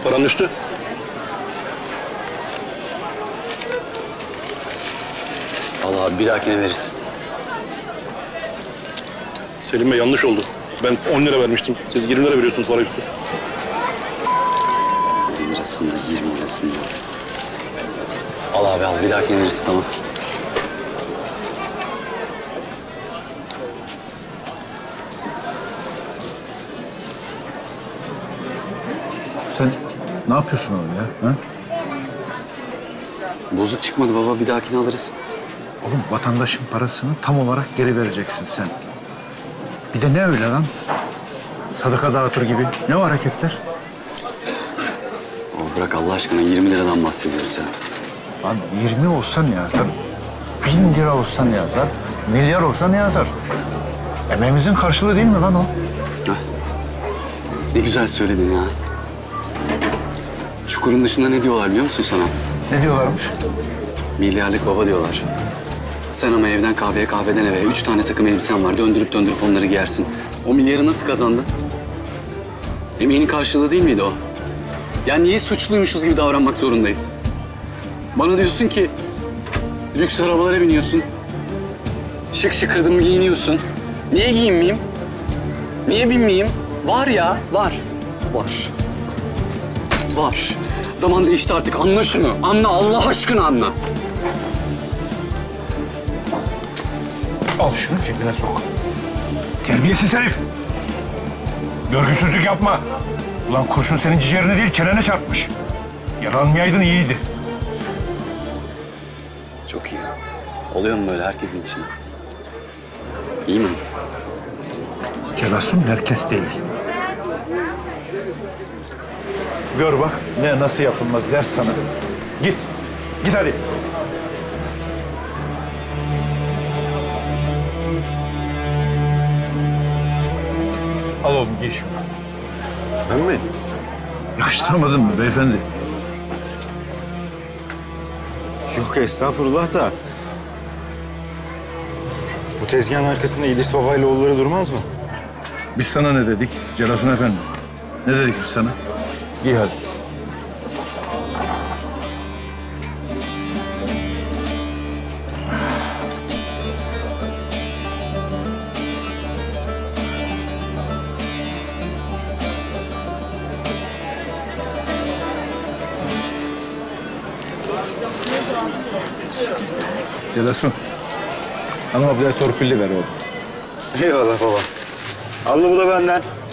Paranın üstü. Allah abi bir dahakine verirsin. Selim Bey yanlış oldu. Ben 10 lira vermiştim. Siz 20 lira veriyorsunuz para üstü. 10 lirasında 20 lirasında. Al abi al bir dahakine verirsin tamam. Sen ne yapıyorsun oğlum ya? Ha? Bozuk çıkmadı baba bir dahakine alırız. Oğlum vatandaşın parasını tam olarak geri vereceksin sen. Bir de ne öyle lan? Sadaka dağıtır gibi. Ne o hareketler? Ama bırak Allah aşkına 20 liradan bahsediyoruz ya. Lan 20 olsan ne yazar? 1000 lira olsan ne yazar? Milyar olsa ne yazar? Emeğimizin karşılığı değil mi lan o? Heh. Ne güzel söyledin ya. Çukurun dışında ne diyorlar biliyor musun sana? Ne diyorlarmış? Milyarlık baba diyorlar. Sen ama evden kahveye, kahveden eve 3 tane takım elbisen var. Döndürüp döndürüp onları giyersin. O milyarı nasıl kazandın? Emeğinin karşılığı değil miydi o? Ya niye suçluymuşuz gibi davranmak zorundayız? Bana diyorsun ki lüks arabalara biniyorsun. Şık şıkırdım giyiniyorsun. Niye giyinmeyeyim? Niye binmeyeyim? Var ya, var. Var. Var. Zaman değişti artık. Anla şunu. Anla, Allah aşkına anla. Al şunu cebine sok. Terbiyesiz herif. Görgüsüzlük yapma. Ulan kurşun senin ciğerine değil çenene çarpmış. Yaralanmayaydın iyiydi. Çok iyi. Oluyor mu böyle herkesin içinde? İyi mi? Celasun herkes değil. Gör bak ne nasıl yapılmaz ders sana. Git. Git hadi. Al oğlum giy şunu. Ben mi? Yakıştıramadın mı beyefendi? Yok estağfurullah da. Bu tezgahın arkasında İdris Baba ile oğulları durmaz mı? Biz sana ne dedik Celasun efendi? Ne dedik biz sana? Giy hadi. Celasun. Hanıma bir de torpilli ver oğlum. Eyvallah baba. Al bu da benden.